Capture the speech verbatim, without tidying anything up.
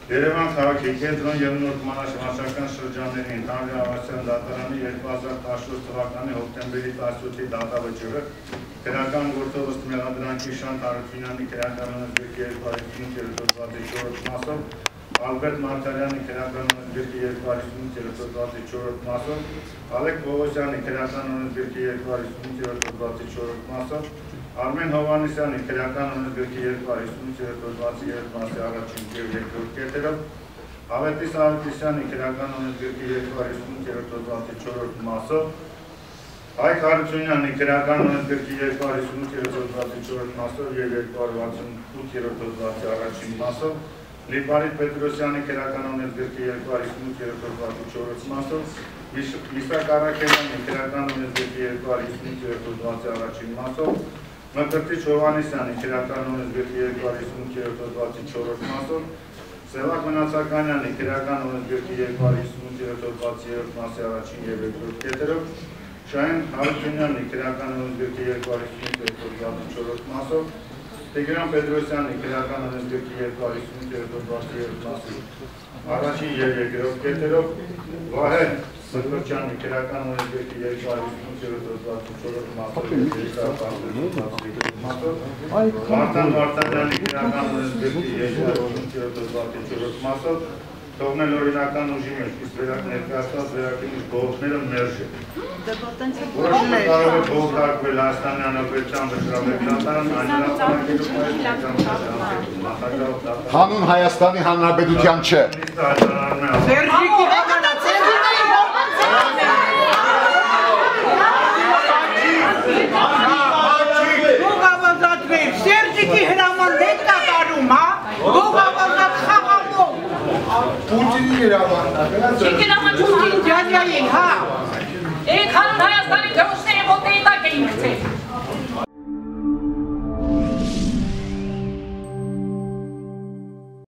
Երևան քաղաքի կենտրոն և նոր մանրաշրջանական շրջանների ընդհանուր ավարտության դատարանի երկու հազար տասնչորս թվականի հոկտեմբերի տասնութի դատավճիռը քրեական գործով ըստ մեղադրանքի Շանթ Հարությունյանի քրեական օրենսգրքի երկու հարյուր հիսունութ հոդվածի չորրորդ մասով, Ալբերտ Մարգարյանի քրեական օրենսգրքի երկու հարյուր հիսունութ հոդվածի չորրորդ մասով, Ալեք Պողոսյանի քրեական օրենսգրքի երկու հարյուր հիսունութ հոդվածի չորրորդ մասով, Արմեն Հովհաննիսյանի քրեական օրենսգրքի երկու հարյուր հիսունութ հոդվածի երրորդ մասի առաջին և երկրորդ կետերով, Ավետիս Ավետիսյանի քրեական օրենսգրքի երկու հարյուր հիսունութ հոդվածի չորրորդ մասով, Կայք Հարությունյանի քրեական օրենսգրքի երկու հարյուր հիսունութ հոդվածի չորրորդ մասով և երկու հարյուր վաթսունութ հոդվածի առաջին մասով, Լիպարիտ Պետրոսյանի քրեական օրենսգրքի երկու հարյուր հիսունութ հոդվածի չորրորդ մասով, Միսակ Արաքելյանի քրեական օրենսգրքի երկու հարյուր հիսունութ հոդվածի առաջին մասով, Մկրտիչ Հովհաննիսյանի քրեական օրենսգրքի երկու հարյուր հիսունութ հոդվածի չորրորդ մասով, Սևակ Մնացականյանի քրեական օրենսգրքի երկու հարյուր հիսունութ հոդվածի երրորդ մասի առաջին և երկրորդ կետերով, Շահեն Հարությունյանի քրեական օրենսգրքի երկու հարյուր հիսունութ հոդվածի չորրորդ մասով, Տիգրան Պետրոսյանի քրեական օրենսգրքի երկու հարյուր հիսունութ հոդվածի երրորդ մասի առաջին և երկրորդ կետերով, Վահե Սրբրճյանի քրեական օրենսգրքի երկու հարյուր հիսունութ հոդվածի չորրորդ մասով և մասով, Մարտան Մարտանյանի քրեական օրենսգրքի երկու հարյուր հիսունութ հոդվածի չորրորդ մասով, թողնել օրինական ուժի մեջ, իսկ ներկայացված վերաքննիչ բողոքները մերժ են։ Որոշումը կարող է բողոքարկվել Հայաստանի Հանրապետության վճռաբեկ դատարան անհրաժեշտ Հանուն Հայաստանի Հանրապետության չէ։ Սերժիկի հրաման հետ կատարում, հա, գողավազատ խաղամով։ Պուտինի հրաման։ Չիկի նամանչում հին ջանյային, հա։ Էք հանուն Հայաստանի